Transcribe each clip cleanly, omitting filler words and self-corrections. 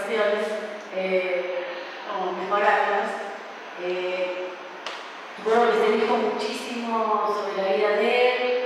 cuestiones, como mejorarlas. Bueno, les dijo muchísimo sobre la vida de él.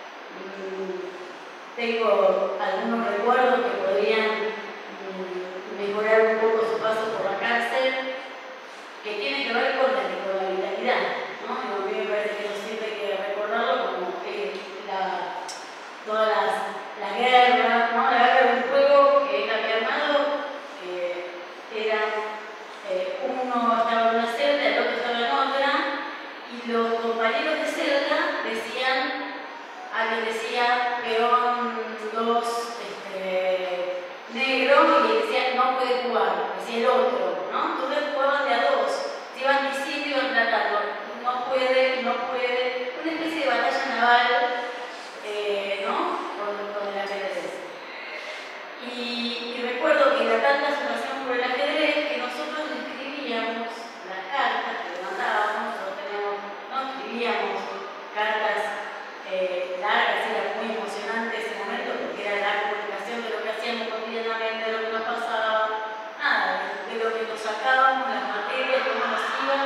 Tengo algunos recuerdos que podrían mejorar un poco su paso por la cárcel, que tiene que ver con la vitalidad, ¿no? Y a mí me parece que eso siempre hay que recordarlo como que todas las guerras, ¿no? La guerra de un juego que él había armado era uno estaba en una celda, el otro estaba en otra, y los compañeros de celda decían, alguien decía peón 2 negro, y decía no puede jugar, decía el otro, ¿no? Entonces jugaban de a dos, se iban diciendo y iban tratando, no puede, una especie de batalla naval, ¿no? Con el ajedrez. Y recuerdo que era tanta su pasión por el ajedrez que nosotros le escribíamos las cartas que le mandábamos, no escribíamos cartas largas, era muy emocionante ese momento porque era la comunicación de lo que hacíamos cotidianamente, de lo que nos pasaba, nada, de lo que nos sacábamos, las materias, cómo nos iban,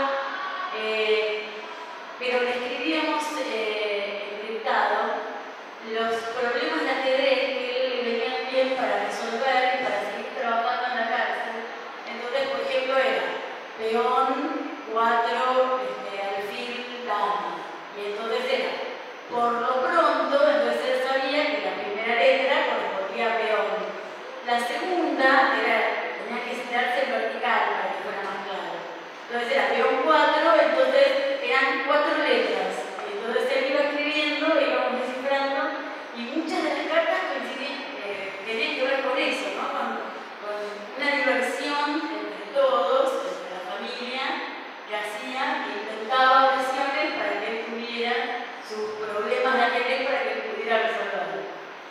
pero le escribíamos encriptado los problemas de ajedrez que él le venían bien para resolver y para seguir trabajando en la cárcel. Entonces, por ejemplo, era peón 4, alfil, dama, y entonces era por lo pronto, entonces él sabía que la primera letra correspondía a peón. La segunda tenía que estirarse en vertical para que fuera más claro. Entonces era peón 4, entonces eran 4 letras. Y entonces él iba escribiendo, íbamos descifrando, y muchas de las cartas tenían que ver con eso, ¿no? Con una diversión entre todos, entre la familia, que hacía, que intentaba presiones para que él tuviera sus problemas de ajedrez para que él pudiera resolverlo.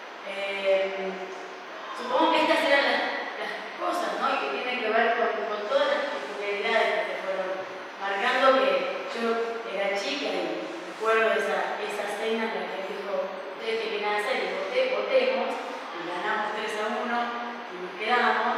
Supongo que estas eran las cosas, ¿no? Y que tienen que ver con todas las peculiaridades que se fueron marcando, que yo era chica y recuerdo esa cena en la que dijo, ustedes que vienen a hacer, y votemos, y ganamos 3-1 y nos quedamos.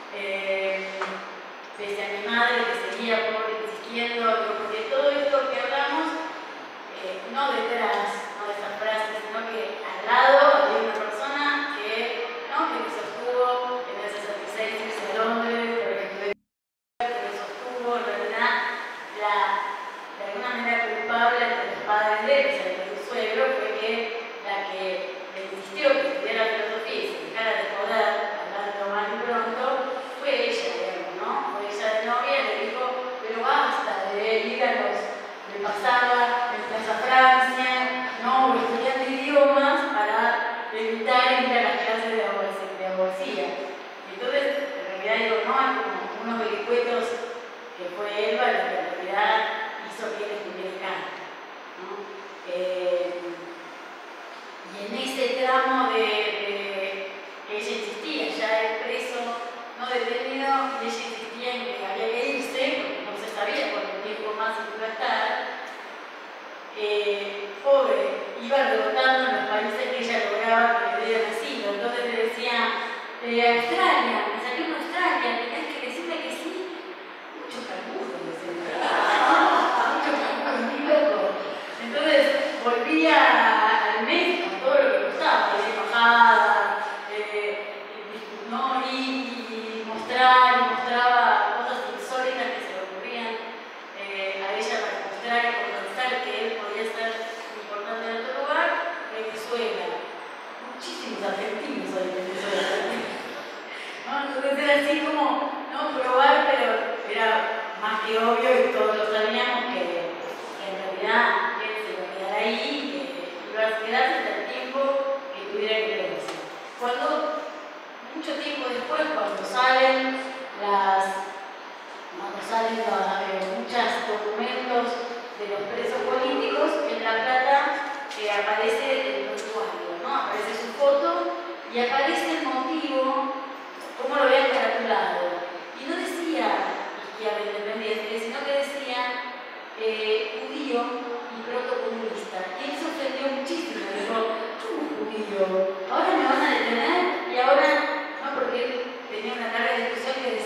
Pese a mi madre que seguía insistiendo, porque todo esto que hablamos, no detrás, no de esas frases, sino que al lado había una persona que me sostuvo en el 66 irse a Londres, por ejemplo, que me sostuvo, en realidad, de alguna manera culpable entre los padres de él, o sea, de su suegro, fue que la que le insistió que estudiara filosofía y se dejara de joder, hablando mal y pronto, fue ella, digamos, ¿no? Fue ella de novia y le dijo, pero basta de ir a los de pasada en Plaza Francia, ¿no? O estudiando idiomas para evitar ir a las clases de abogacía. Entonces, en realidad digo, no, hay como unos vericuetos que fue Elba lo que en realidad hizo que él estuviera acá, ¿no? Y en ese tramo de ella insistía, ya el preso no detenido, y ella insistía en que había que irse, porque no se sabía cuánto tiempo más iba a estar. Pobre, iba rebotando en los países que ella lograba que le dieran asilo. Entonces le decía, Australia, me salió en Australia, tenés que decirle que sí. Mucho canguro, decía. Mucho canguro, muy loco. Entonces volvía al mes con todo lo que gustaba, de embajada, ¿no? Y mostraba cosas insólitas que se le ocurrían a ella para mostrar y compensar que él podía ser importante en otro lugar. Venezuela, muchísimos argentinos hoy en Venezuela, ¿no? Entonces era así como, no probar, pero era más que obvio y todos lo sabíamos que en realidad él se iba a quedar ahí, que iba a quedarse hasta el tiempo que tuviera que quedarse. Mucho tiempo después, cuando salen muchos documentos de los presos políticos, en La Plata aparece el usuario, ¿no? Aparece su foto y aparece el motivo, cómo lo habían caratulado. Y no decía izquierda independiente, sino que decía judío y protocomunista. Y él se ofendió muchísimo, dijo, ¿cómo judío? Ahora me van a detener y ahora, no, porque él tenía una larga discusión que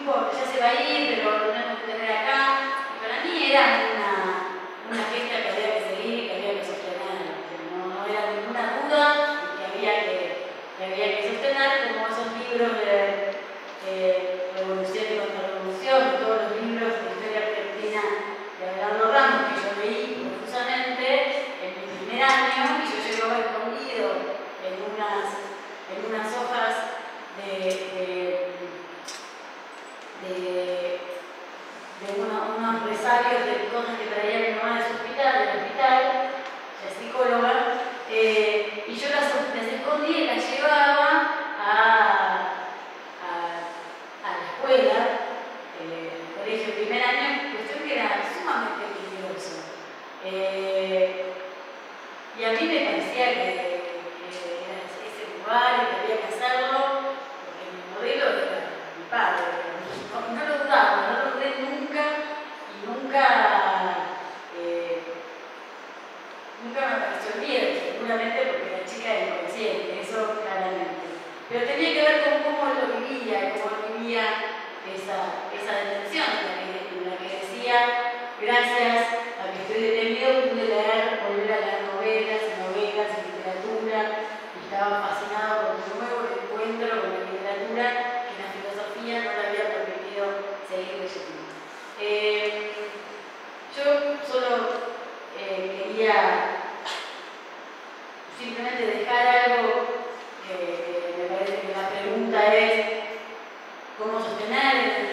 importa, ya se va a ir, pero lo tenemos que tener acá. Y para mí era una gesta que había que seguir, que había que sostener, que no era ninguna duda y que había que sostener, como esos libros de Revolución y Contrarrevolución, todos los libros de historia argentina de Abelardo Ramos, que yo leí profusamente en mi primer año, y yo llevaba escondido en unas hojas unos resarios de cosas que traía mi mamá de su hospital, del hospital, la psicóloga, y yo las escondí y las llevaba a la escuela, al colegio de primer año, cuestión que era sumamente peligroso. Y a mí me parecía que era ese lugar y que había que hacerlo, porque mi modelo era mi padre. No lo dudaba, no lo dudé nunca y nunca me pareció bien, seguramente porque la chica era inconsciente, eso claramente. Pero tenía que ver con cómo lo vivía, cómo vivía esa detención, en la que decía, gracias a que estoy detenido, pude volver a leer novelas, literatura, y estaba fascinado por un nuevo encuentro con la literatura que la filosofía no le había permitido seguir leyendo. Yo solo quería simplemente dejar algo que me parece que la pregunta es cómo sostener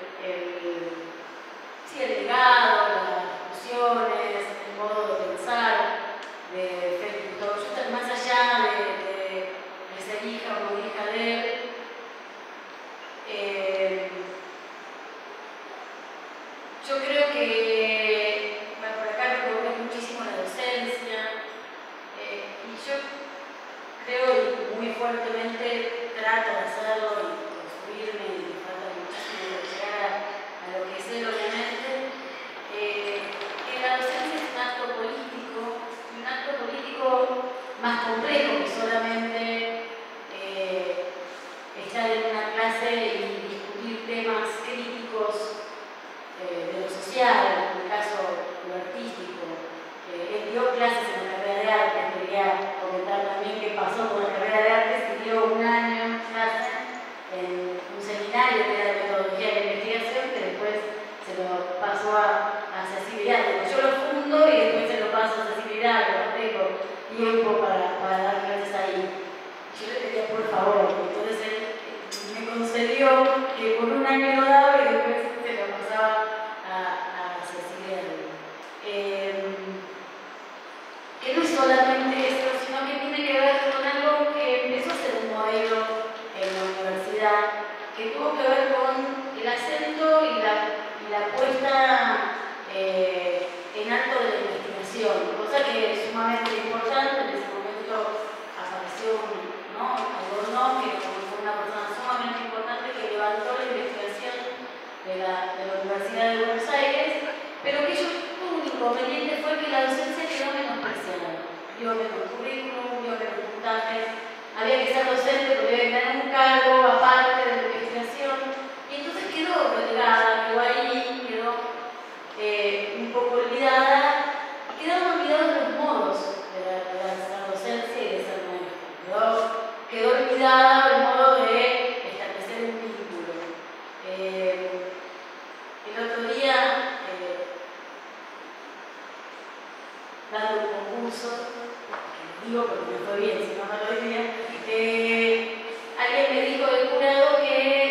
el legado, las discusiones, el modo de pensar de Félix Torres, más allá de ser hija o hija de él. Yo creo que por acá me preocupa muchísimo la docencia, y yo creo y muy fuertemente trato de hacerlo y construirme, y me falta muchísimo de llegar a lo que sé, obviamente, que la docencia es un acto político, y un acto político más complejo que solamente estar en una clase y discutir temas críticos de lo social, en el caso de lo artístico. Él dio clases en la carrera de arte, quería comentar también qué pasó con la carrera de arte, se dio un año clase en un seminario que era de metodología de investigación, que después se lo pasó a Cecilia Hidalgo. Yo lo fundo y después se lo paso a Cecilia Hidalgo, no tengo tiempo para dar clases ahí. Yo le pedía por favor, entonces él me concedió que por un año lo daba y después se lo pasaba a Cecilia Hidalgo. Que no es solamente esto, sino que tiene que ver con algo que empezó a ser un modelo en la universidad, que tuvo que ver con el acento y la puesta en alto de la investigación, cosa que es sumamente importante. En ese momento apareció Albornoz, que fue una persona sumamente importante que levantó la investigación de la Universidad de Buenos Aires, pero que ellos tuvo un inconveniente, fue que la docencia quedó menospreciada, dio menos currículum, dio menos puntajes, había que ser docente porque había que tener un cargo aparte de la investigación, y entonces quedó relegada, quedó ahí, quedó un poco olvidada, y quedaron olvidados los modos de la docencia y de ser maestro. Quedó olvidada el modo de establecer un vínculo. El otro día, dando un concurso, que digo porque me fue bien, si no lo diría, alguien me dijo del jurado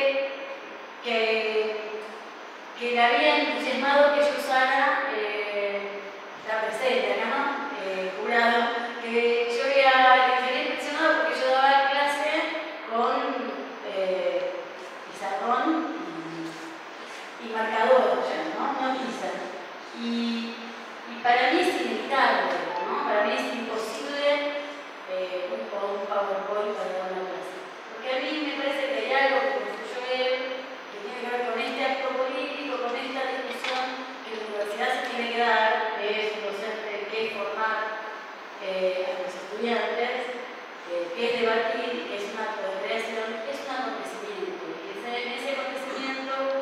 que le había entusiasmado que yo usara, está presente acá, ¿no? Jurado, que yo había impresionado porque yo daba clase con pizarrón y marcador, ¿no? No tiza. Y para mí es inevitable, ¿no? Para mí es imposible un PowerPoint para dar una clase. Porque a mí me parece que hay algo que construyó él, que tiene que ver con este acto político, con esta discusión que la universidad se tiene que dar, que es un docente, que es formar a los estudiantes, que es debatir, que es un acto de creación, es un acontecimiento. Y en ese acontecimiento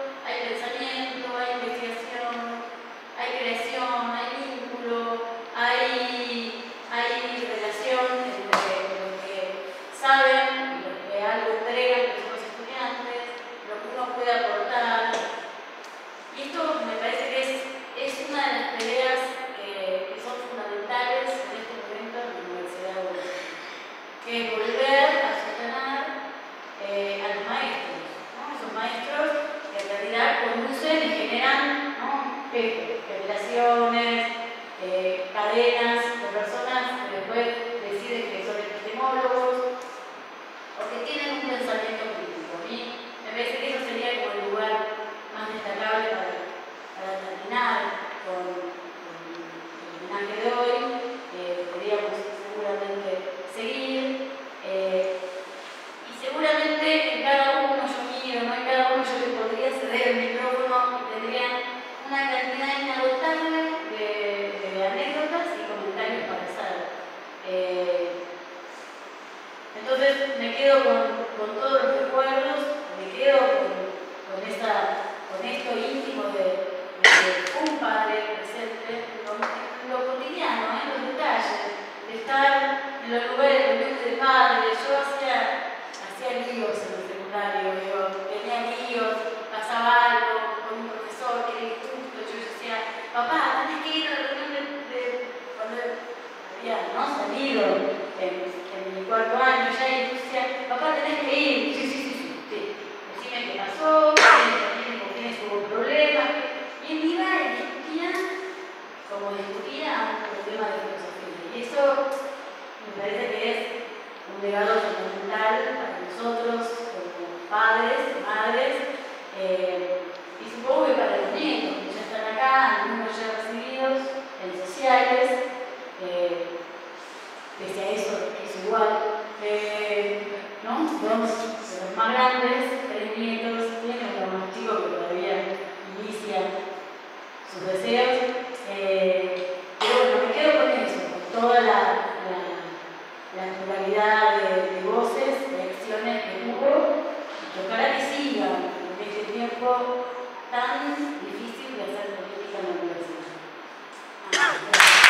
generaciones, cadenas de personas que después deciden que son epistemólogos o que tienen un pensamiento crítico. Y me parece que eso sería como el lugar más destacable para terminar con el homenaje de hoy. Podríamos seguramente seguir. Y seguramente en cada uno yo miro, ¿no? En cada uno yo les podría ceder el micrófono y tendrían una cantidad inagotable de anécdotas y comentarios para hacer. Entonces me quedo con todos los recuerdos, me quedo con esto íntimo de un padre presente, en lo cotidiano, en los detalles, de estar en los lugares de reuniones de padres. Yo hacía líos en el secundario, tenía líos, pasaba algo con un profesor que era injusto, yo decía, papá, tenés que ir a la reunión cuando había, ¿no?, salido en mi cuarto año ya, y yo decía, papá, tenés que ir, sí, decime qué pasó, con quiénes hubo problemas, y él iba y discutía como discutía el tema de filosofía. Y eso me parece que es un legado fundamental para nosotros como padres, madres, y supongo que para los nietos que ya están acá, algunos ya recibidos en sociales, pese a eso que es igual, ¿no? Dos de los más grandes, 3 nietos, tiene uno más chico que todavía inicia sus deseos. Pero bueno, me quedo con eso, con toda la pluralidad de voces, de acciones que hubo, y que ojalá que sigan en este tiempo tan difícil de hacer política en la universidad. Gracias.